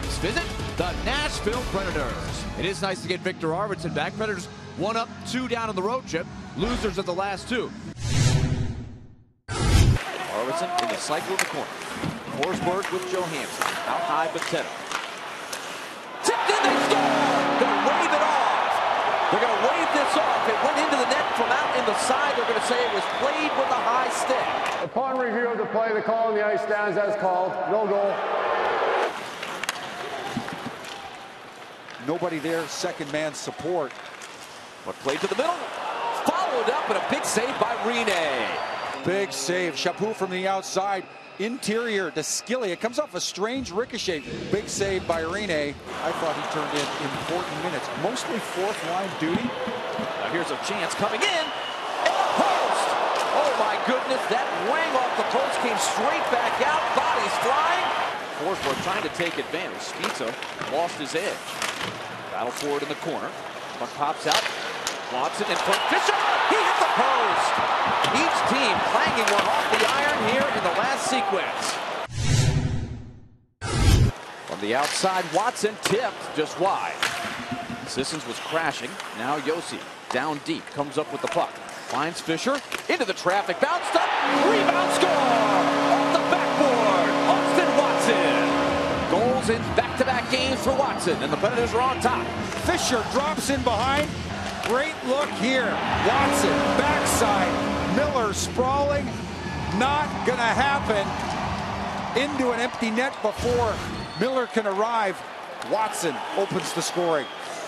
Next visit, the Nashville Predators. It is nice to get Viktor Arvidsson back. Predators 1 up, 2 down on the road trip. Losers of the last 2. Arvidsson in the cycle of the corner. Forsberg with Johansson. Out high, Bottetta. Tipped in, they score! They'll wave it off. They're going to wave this off. It went into the net from out in the side. They're going to say it was played with a high stick. Upon review of the play, the call on the ice stands as called. No goal. Nobody there, second man support. But played to the middle. Followed up and a big save by Rinne. Big save. Chaput from the outside. Interior to Skilly. It comes off a strange ricochet. Big save by Rinne. I thought he turned in important minutes. Mostly fourth line duty. Now here's a chance coming in. And the post! Oh my goodness, that wing off the post came straight back out. Bodies flying. Forsberg trying to take advantage. Spezza lost his edge. Battle forward in the corner. Puck pops out. Watson in front. Fischer! He hit the post! Each team clanging one off the iron here in the last sequence. From the outside, Watson tipped just wide. Sissons was crashing. Now Josi down deep. Comes up with the puck. Finds Fischer. Into the traffic. Bounced up. Rebound score! Off the backboard. Austin Watson. Goals in back-to-back games for Watson. And the Predators are on top. Fischer drops in behind. Great look here. Watson, backside. Miller sprawling. Not going to happen. Into an empty net before Miller can arrive. Watson opens the scoring.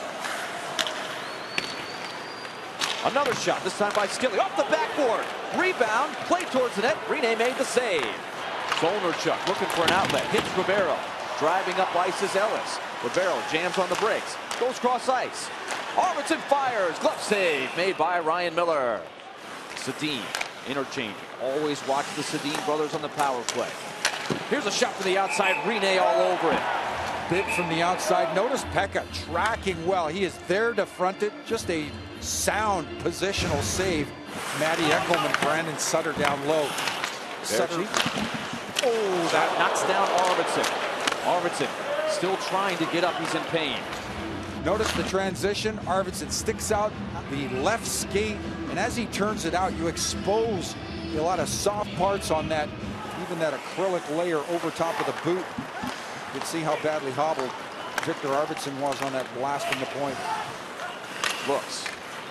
Another shot, this time by Skilly. Off the backboard. Rebound. Play towards the net. Rinne made the save. Zolarchuk looking for an outlet. Hits Ribeiro. Driving up ice is Ellis. Ribeiro jams on the brakes. Goes cross ice. Arvidsson fires. Glove save made by Ryan Miller. Sedin interchanging. Always watch the Sedin brothers on the power play. Here's a shot from the outside. Rinne all over it. Big from the outside. Notice Pekka tracking well. He is there to front it. Just a sound positional save. Matty Eckelman, Brandon Sutter down low. Sutter. Oh, that knocks down Arvidsson. Arvidsson still trying to get up. He's in pain. Notice the transition. Arvidsson sticks out the left skate, and as he turns it out, you expose a lot of soft parts on that, even that acrylic layer over top of the boot. You can see how badly hobbled Viktor Arvidsson was on that blast from the point. Looks.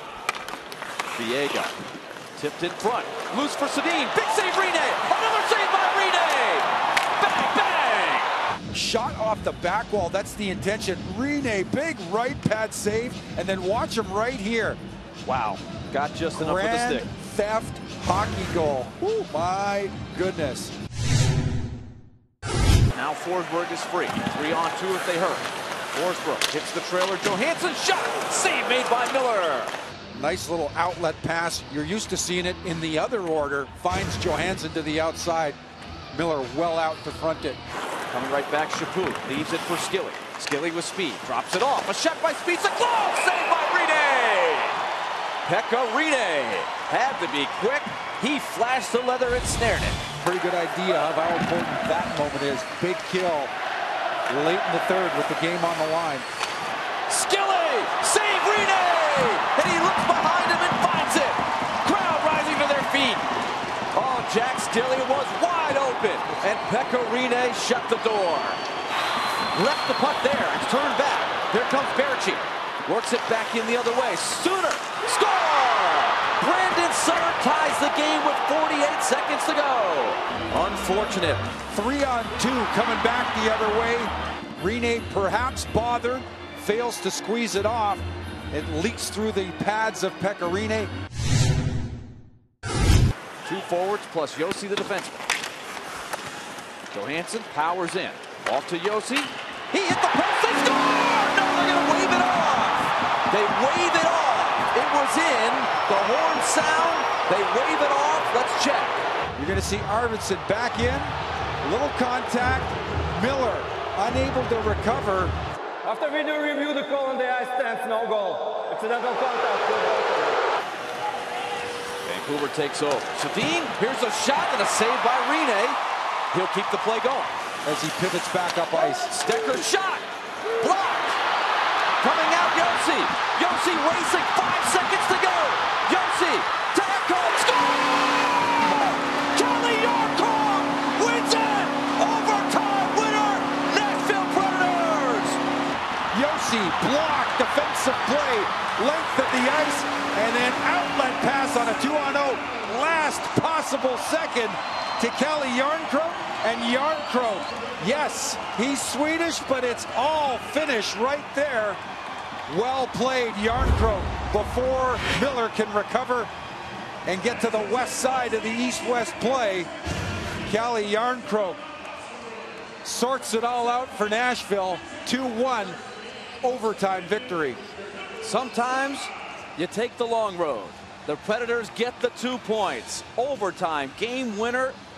Viega tipped in front. Loose for Sedin. Big save, Rinne. Another save by Rinne. Bang, bang. Shot off the back wall. That's the intention. Rinne, big right pad save. And then watch him right here. Wow. Got just enough with the stick. Theft hockey goal. Ooh, my goodness. Now Forsberg is free. 3-on-2 if they hurt. Forsberg hits the trailer. Johansson shot. Save made by Miller. Nice little outlet pass. You're used to seeing it in the other order. Finds Johansson to the outside. Miller well out to front it. Coming right back, Chaput leaves it for Skilly. Skilly with speed, drops it off. A shot by Spezza. Glove save by Rinne. Pekka Rinne had to be quick. He flashed the leather and snared it. Pretty good idea of how important that moment is. Big kill late in the third with the game on the line. Skilly! Save Rinne! And he looks behind him and finds it. Crowd rising to their feet. Oh, Jack Skilly was wide open. And Pekka Rinne shut the door. Left the puck there. It's turned back. Here comes Berchi. Works it back in the other way. Suter! Score! Brandon Sutter ties the game with 48 seconds to go. Unfortunate. 3-on-2 coming back the other way. Rinne perhaps bothered. Fails to squeeze it off. It leaks through the pads of Pekka Rinne. 2 forwards plus Josi the defenseman. Johansson powers in. Off to Josi. He hit the post. They score! No, they're going to wave it off. They wave it off. It was in. The horn sound. They wave it off. Let's check. You're going to see Arvidsson back in. Little contact. Miller unable to recover. After we do review, the call on the ice stands no goal. Accidental contact. Vancouver takes over. Sedin, here's a shot and a save by Rinne. He'll keep the play going. as he pivots back up ice. Stecher shot. Blocked. Coming out, Josi. Josi racing. 5 seconds to go. Josi to Ekholm. Score! Kelly Yarncroc wins it. Overtime winner. Nashville Predators. Josi blocked, defensive play, length of the ice, and then outlet pass on a 2-on-0. Last possible second to Kelly Yarncroc. And Yarncroc, yes, he's Swedish, but it's all Finnish right there. Well played, Yarncroc, before Miller can recover and get to the west side of the east-west play. Kelly Yarncroc sorts it all out for Nashville. 2-1 overtime victory. Sometimes you take the long road. The Predators get the 2 points. Overtime game winner.